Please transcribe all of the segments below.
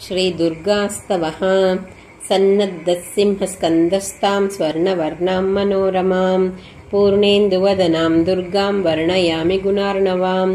श्रीदुर्गास्तवः सन्नद्धसिंहस्कन्धस्तां स्वर्णवर्णां मनोरमां पूर्णेन्दुवदनां दुर्गां वर्णयामि गुणार्णवां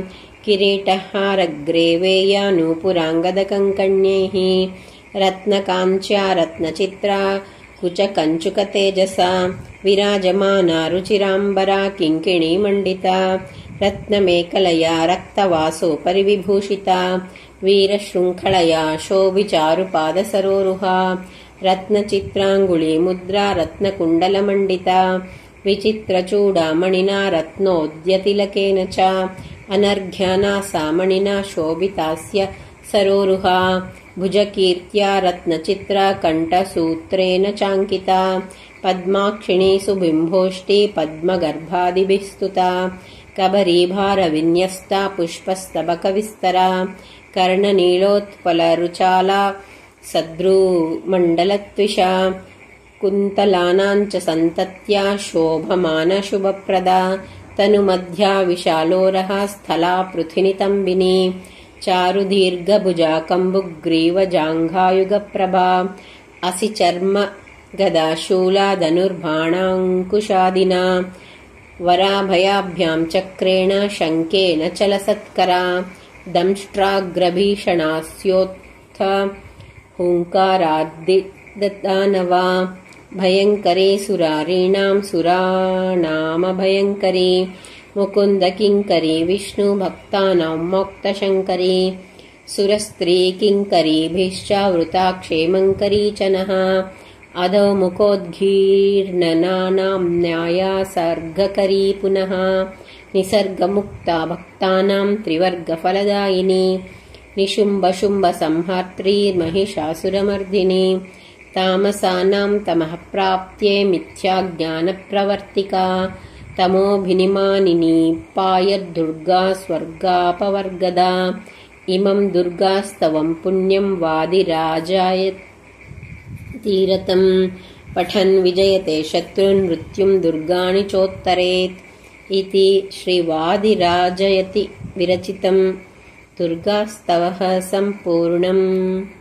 किरीटहारग्रेवेयानूपुराङ्गदकङ्कण्यैः रत्नकाञ्च्या रत्नचित्रा कुचकञ्चुकतेजसा विराजमाना रुचिराम्बरा किङ्किणीमण्डिता रत्नमेखलया रक्तवासोपरि विभूषिता वीरशृङ्खलया शोभिचारुपादसरोरुहा रत्नचित्राङ्गुलीमुद्रा रत्नकुण्डलमण्डिता विचित्रचूडामणिना रत्नोद्यतिलकेन च अनर्घ्याना सा मणिना शोभितास्य सरोरुहा भुजकीर्त्या रत्नचित्रा कण्ठसूत्रेण चाङ्किता पद्माक्षिणी सुबिम्भोष्टी पद्मगर्भादिभिः स्तुता कबरीभारविन्यस्ता पुष्पस्तबकविस्तरा कर्णनीलोत्पलरुचाला सद्रुमण्डलत्विषा कुन्तलानाञ्च सन्तत्या शोभमानशुभप्रदा तनुमध्या विशालोरहा स्थला पृथिनितम्बिनी चारुदीर्घभुजा कम्बुग्रीवजाङ्घायुगप्रभा असिचर्म गदाशूला धनुर्बाणाङ्कुशादिना वराभयाभ्यां चक्रेण शङ्केन चलसत्करा दंष्ट्राग्रभीषणास्योत्थ हुङ्काराद्दिदानवा भयङ्करी सुरारीणां सुराणामभयङ्करी मुकुन्दकिङ्करी विष्णुभक्तानां मोक्तशङ्करी सुरस्त्री किङ्करीभिश्चावृता क्षेमङ्करी च नः अधो मुखोद्गीर्णनाम्न्याया सर्गकरी पुनः निसर्गमुक्ता भक्तानां त्रिवर्गफलदायिनी निशुम्भशुम्भसंहर्त्री महिषासुरमर्दिनी तामसानां तमः प्राप्त्ये मिथ्याज्ञानप्रवर्तिका तमोभिनिमानिनी पायद्दुर्गा स्वर्गापवर्गदा इमं दुर्गास्तवं पुण्यं वादिराजायतीरतं पठन् विजयते शत्रुन् मृत्युं दुर्गाणि चोत्तरेत् इति श्रीवादिराजयति विरचितं दुर्गास्तवः सम्पूर्णम्।